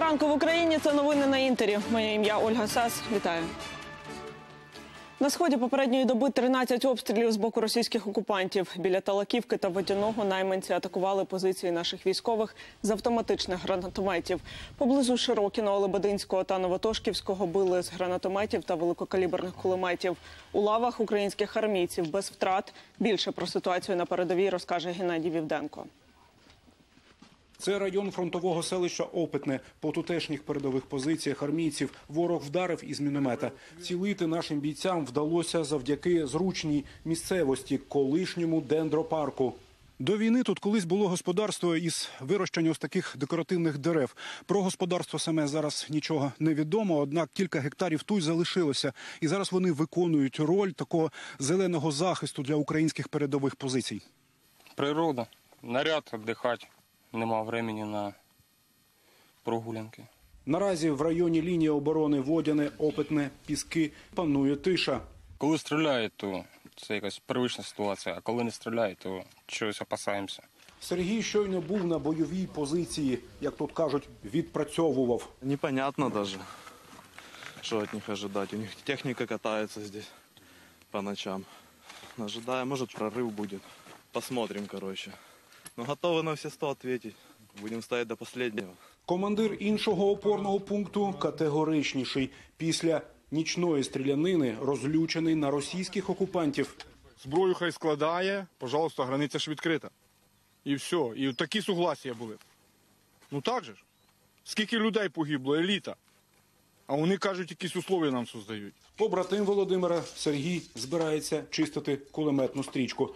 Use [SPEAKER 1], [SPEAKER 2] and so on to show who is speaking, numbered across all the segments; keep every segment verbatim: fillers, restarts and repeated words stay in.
[SPEAKER 1] Доброго ранку в Україні. Це новини на Інтері. Моє ім'я Ольга Сас. Вітаю. На сході попередньої доби тринадцять обстрілів з боку російських окупантів. Біля Талаківки та Водяного найманці атакували позиції наших військових з автоматичних гранатометів. Поблизу Широкіного, Лебединського та Новотошківського били з гранатометів та великокаліберних кулеметів. У лавах українських армійців без втрат. Більше про ситуацію на передовій розкаже Геннадій Вівденко.
[SPEAKER 2] Це район фронтового селища Опитне. По тутешніх передових позиціях армійців ворог вдарив із міномета. Цілити нашим бійцям вдалося завдяки зручній місцевості – колишньому дендропарку. До війни тут колись було господарство із вирощення ось таких декоративних дерев. Про господарство саме зараз нічого не відомо, однак кілька гектарів тут залишилося. І зараз вони виконують роль такого зеленого захисту для українських передових позицій.
[SPEAKER 3] Природа, наряд, віддихати. Нема времени на прогулянки.
[SPEAKER 2] Наразі в районі лінії оборони Водяне, Опитне, Піски панує тиша.
[SPEAKER 3] Коли стріляють, то це якась первична ситуація, а коли не стріляють, то чогось опасаємося.
[SPEAKER 2] Сергій щойно був на бойовій позиції, як тут кажуть, відпрацьовував.
[SPEAKER 4] Непонятно даже, що від них очікувати. У них техніка катається здесь по ночам. Ожидаем, може прорыв буде. Посмотрим, короче. Ну, готовы на все сто ответить. Будем стоять до последнего.
[SPEAKER 2] Командир іншого опорного пункту категоричніший. Після нічної стрілянини розлючений на російських окупантів.
[SPEAKER 5] Зброю хай складає, пожалуйста, границя ж відкрита. І все. І такі сугласія були. Ну так же ж. Скільки людей погибло, еліта. А вони кажуть, якісь условия нам создають.
[SPEAKER 2] Побратим Володимира Сергій збирається чистити кулеметну стрічку.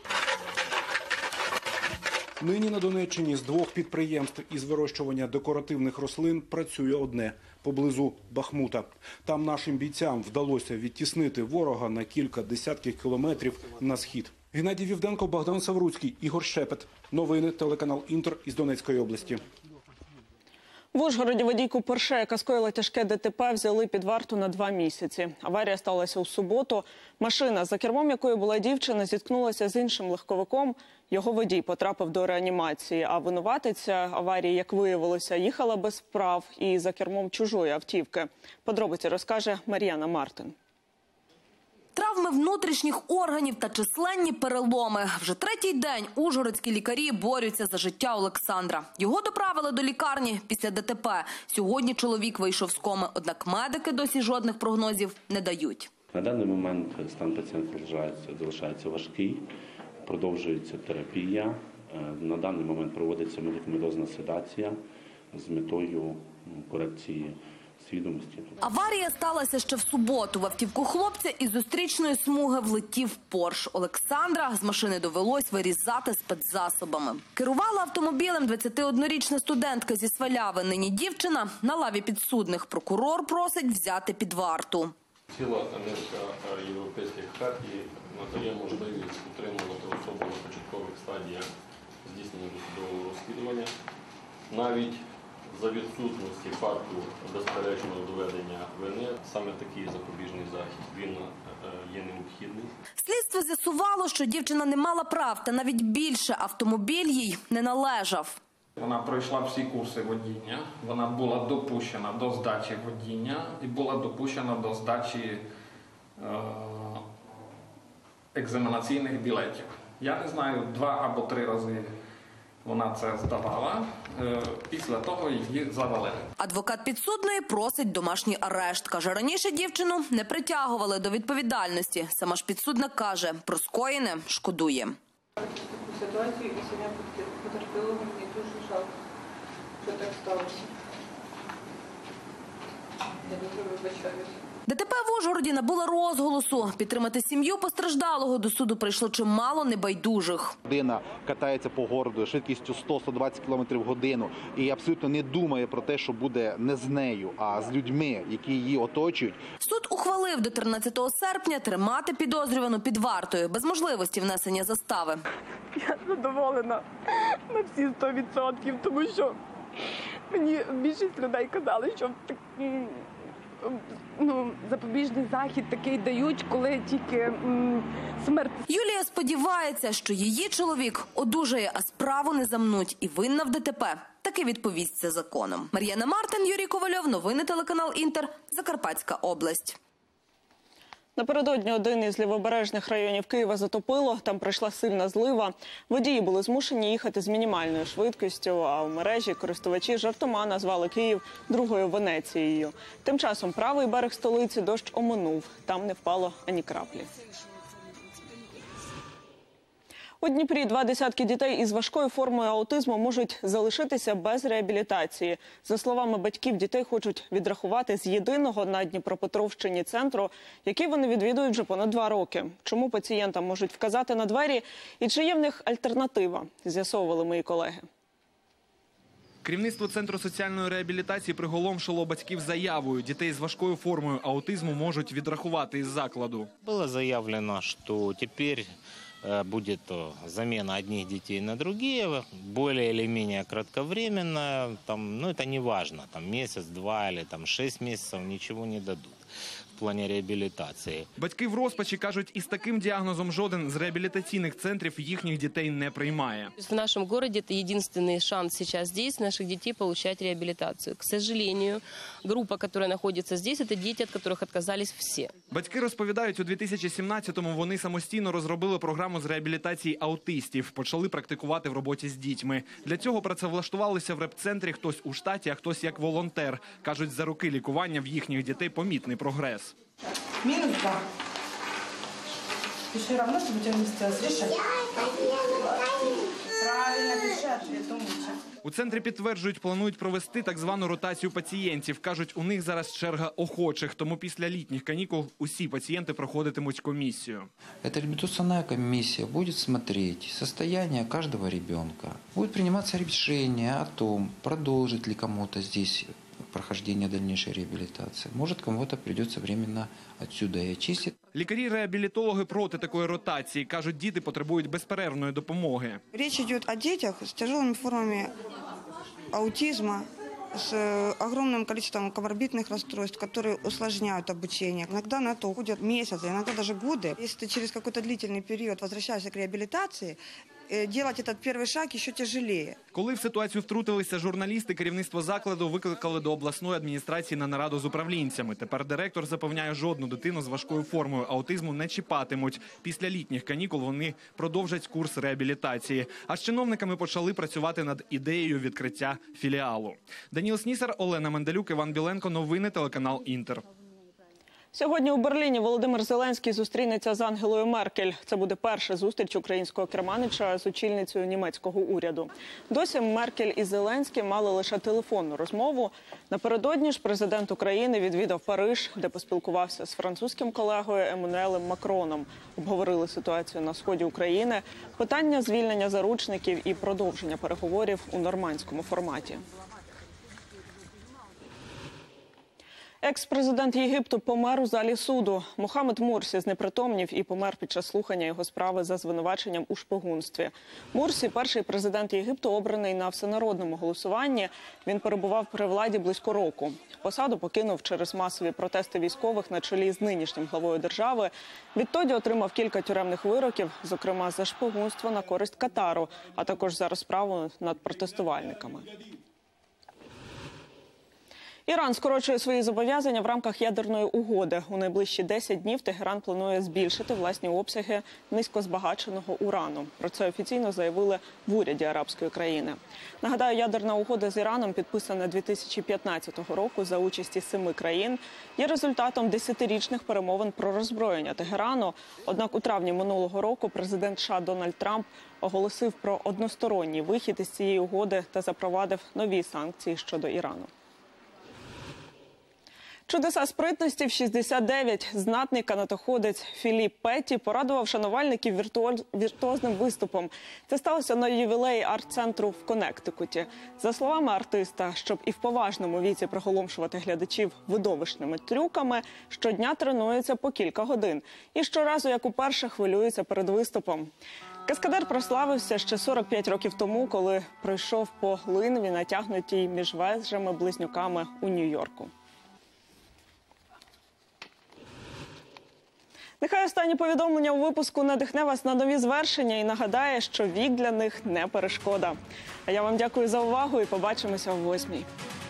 [SPEAKER 2] Нині на Донеччині з двох підприємств із вирощування декоративних рослин працює одне – поблизу Бахмута. Там нашим бійцям вдалося відтіснити ворога на кілька десятків кілометрів на схід. Геннадій Вівденко, Богдан Савруцький, Ігор Шепет. Новини, телеканал Інтер із Донецької області.
[SPEAKER 1] В Ужгороді водійку Порше, яка скоїла тяжке ДТП, взяли під варту на два місяці. Аварія сталася у суботу. Машина, за кермом якої була дівчина, зіткнулася з іншим легковиком. Його водій потрапив до реанімації, а винуватиця аварії, як виявилося, їхала без прав і за кермом чужої автівки. Подробиці розкаже Мар'яна Мартин.
[SPEAKER 6] Травми внутрішніх органів та численні переломи. Вже третій день ужгородські лікарі борються за життя Олександра. Його доправили до лікарні після ДТП. Сьогодні чоловік вийшов з коми, однак медики досі жодних прогнозів не дають.
[SPEAKER 7] На даний момент стан пацієнта залишається, залишається важкий, продовжується терапія. На даний момент проводиться медикаментозна седація з метою корекції свідомості.
[SPEAKER 6] Аварія сталася ще в суботу. В автівку хлопця із зустрічної смуги влетів Порш. Олександра з машини довелось вирізати спецзасобами. Керувала автомобілем двадцятиоднорічна студентка зі Сваляви. Нині дівчина на лаві підсудних. Прокурор просить взяти під варту.
[SPEAKER 8] Ціла низка європейських хартій надає можливість утримувати особу на початкових стадіях здійснення досудового розслідування. Навіть за відсутності факту безперечного доведення вини, саме такий запобіжний захід, він є необхідний.
[SPEAKER 6] Слідство з'ясувало, що дівчина не мала прав, та навіть більше автомобіль їй не належав.
[SPEAKER 9] Вона пройшла всі курси водіння, вона була допущена до здачі водіння і була допущена до здачі е екзаменаційних білетів. Я не знаю, два або три рази вона це здавала, після того її завалили.
[SPEAKER 6] Адвокат підсудної просить домашній арешт. Каже, раніше дівчину не притягували до відповідальності. Сама ж підсудна каже, про скоєне шкодує.
[SPEAKER 10] Таку ситуацію і сім'я потерпілого мені дуже жалко, що так сталося. Я дуже вибачаюся.
[SPEAKER 6] ДТП в Ужгороді набуло розголосу. Підтримати сім'ю постраждалого до суду прийшло чимало небайдужих.
[SPEAKER 11] Людина катається по городу швидкістю сто - сто двадцять кілометрів в годину і абсолютно не думає про те, що буде не з нею, а з людьми, які її оточують.
[SPEAKER 6] Суд ухвалив до тринадцятого серпня тримати підозрювану під вартою, без можливості внесення застави.
[SPEAKER 10] Я задоволена на всі сто відсотків, тому що мені більшість людей казали, що ну, запобіжний захід такий дають, коли тільки м, смерть.
[SPEAKER 6] Юлія сподівається, що її чоловік одужає, а справу не замнуть і винна в ДТП таки відповість за законом. Мар'яна Мартин, Юрій Ковальов, новини телеканал «Інтер», Закарпатська область.
[SPEAKER 1] Напередодні один із лівобережних районів Києва затопило, там прийшла сильна злива. Водії були змушені їхати з мінімальною швидкістю, а в мережі користувачі жартома назвали Київ другою Венецією. Тим часом правий берег столиці дощ оминув, там не впало ані краплі. У Дніпрі два десятки дітей із важкою формою аутизму можуть залишитися без реабілітації. За словами батьків, дітей хочуть відрахувати з єдиного на Дніпропетровщині центру, який вони відвідують вже понад два роки. Чому пацієнтам можуть вказати на двері і чи є в них альтернатива, з'ясовували мої колеги.
[SPEAKER 12] Керівництво Центру соціальної реабілітації приголомшило батьків заявою. Дітей з важкою формою аутизму можуть відрахувати із закладу.
[SPEAKER 13] Було заявлено, що тепер будет замена одних детей на другие, более или менее кратковременно, там, ну это не важно, там месяц, два или там шесть месяцев ничего не дадут в плані реабілітації.
[SPEAKER 12] Батьки в розпачі кажуть, із таким діагнозом жоден з реабілітаційних центрів їхніх дітей не приймає.
[SPEAKER 14] В нашем городе это единственный шанс сейчас здесь наших детей получать реабилитацию. К сожалению, группа, которая находится здесь, это дети, от которых отказались все.
[SPEAKER 12] Батьки розповідають, у дві тисячі сімнадцятому вони самостійно розробили програму з реабілітації аутистів, почали практикувати в роботі з дітьми. Для цього працевлаштувалися в реп-центрі хтось у штаті, а хтось як волонтер. Кажуть, за роки лікування в їхніх дітей помітний прогрес.
[SPEAKER 15] Минус два. Пиши равно, чтобы у тебя не сделалось. Решай. Правильно, пиши ответ, умничка.
[SPEAKER 12] У центрі підтверджують, планують провести так звану ротацію пацієнтів. Кажуть, у них зараз черга охочих, тому після літніх канікул усі пацієнти проходитимуть комісію.
[SPEAKER 16] Эта реабилитационная комиссия будет смотреть состояние каждого ребенка. Будет приниматься решение о том, продолжить ли кому-то здесь прохождение дальнейшей реабилитации. Может, кому-то придется временно отсюда и очистить.
[SPEAKER 12] Лікарі-реабілітологи проти такої ротації. Кажуть, діти потребують безперервної допомоги.
[SPEAKER 15] Речь идет о детях с тяжелыми формами аутизма, с огромным количеством коморбидных расстройств, которые усложняют обучение. Иногда на это уходят месяцы, иногда даже годы. Если ты через какой-то длительный период возвращаешься к реабилитации, делать этот первый шаг еще тяжелее.
[SPEAKER 12] Коли в ситуацію втрутилися журналісти, керівництво закладу викликали до обласної адміністрації на нараду з управлінцями. Тепер директор запевняє, жодну дитину з важкою формою аутизму не чіпатимуть. Після літніх канікул вони продовжать курс реабілітації. А з чиновниками почали працювати над ідеєю відкриття філіалу. Даніл Снісар, Олена Менделюк, Іван Біленко. Новини телеканал «Інтер».
[SPEAKER 1] Сьогодні у Берліні Володимир Зеленський зустрінеться з Ангелою Меркель. Це буде перша зустріч українського керманича з очільницею німецького уряду. Досі Меркель і Зеленський мали лише телефонну розмову. Напередодні ж президент України відвідав Париж, де поспілкувався з французьким колегою Еммануелем Макроном. Обговорили ситуацію на сході України, питання звільнення заручників і продовження переговорів у нормандському форматі. Екс-президент Єгипту помер у залі суду. Мохамед Мурсі знепритомнів і помер під час слухання його справи за звинуваченням у шпигунстві. Мурсі – перший президент Єгипту, обраний на всенародному голосуванні. Він перебував при владі близько року. Посаду покинув через масові протести військових на чолі з нинішнім главою держави. Відтоді отримав кілька тюремних вироків, зокрема за шпигунство на користь Катару, а також за розправу над протестувальниками. Іран скорочує свої зобов'язання в рамках ядерної угоди. У найближчі десять днів Тегеран планує збільшити власні обсяги низькозбагаченого урану. Про це офіційно заявили в уряді арабської країни. Нагадаю, ядерна угода з Іраном, підписана дві тисячі п'ятнадцятого року за участі семи країн, є результатом десятирічних перемовин про роззброєння Тегерану. Однак у травні минулого року президент США Дональд Трамп оголосив про односторонній вихід із цієї угоди та запровадив нові санкції щодо Ірану. Чудеса спритності в шістдесят дев'ять. Знатний канатоходець Філіп Петті порадував шанувальників віртуоз... віртуозним виступом. Це сталося на ювілеї арт-центру в Коннектикуті. За словами артиста, щоб і в поважному віці приголомшувати глядачів видовищними трюками, щодня тренується по кілька годин. І щоразу, як уперше, хвилюється перед виступом. Каскадер прославився ще сорок п'ять років тому, коли пройшов по линві, натягнутій між вежами-близнюками у Нью-Йорку. Нехай останнє повідомлення у випуску надихне вас на нові звершення і нагадає, що вік для них не перешкода. А я вам дякую за увагу і побачимося о восьмій.